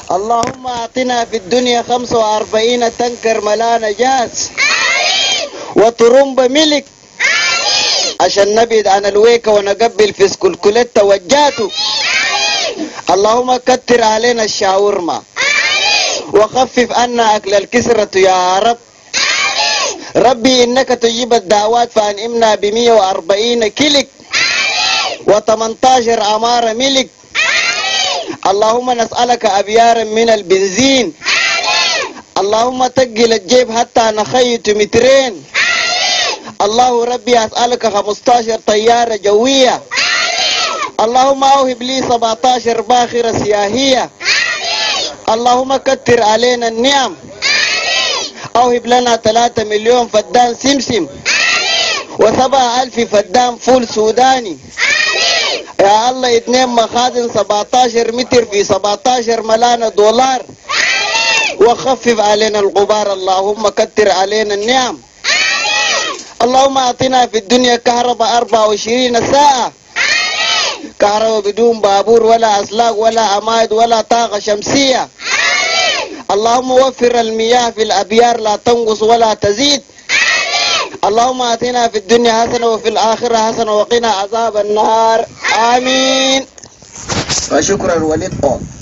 اللهم أعطنا في الدنيا 45 تنكر ملانة جاز وطرمبة ملك عشان نبعد عن الويكة ونقبل في سكلكلتة وجاته. اللهم كتر علينا الشاورما وخفف عنا أكل الكسرة يا رب. ربي إنك تجيب الدعوات فأنئمنا ب140 كيلك و18 عمارة ملك. اللهم نسألك أبيارا من البنزين. اللهم تقل الجيب حتى نخيط مترين. الله ربي أسألك 15 طيارة جوية. اللهم أوهب لي 17 باخرة سياهية. اللهم كتر علينا النعم. أوهب لنا 3 مليون فدان سمسم و7,000 فدان فول سوداني. يا الله 2 مخازن 17 متر في 17 مليون دولار. وخفف علينا الغبار. اللهم كتر علينا النعم. اللهم أعطنا في الدنيا كهرباء 24 ساعة. كهرباء بدون بابور ولا أسلاك ولا أمايد ولا طاقة شمسية. اللهم وفر المياه في الأبيار لا تنقص ولا تزيد. اللهم آتنا في الدنيا حسنة وفي الآخرة حسنة وقنا عذاب النار. آمين. وشكرا ولد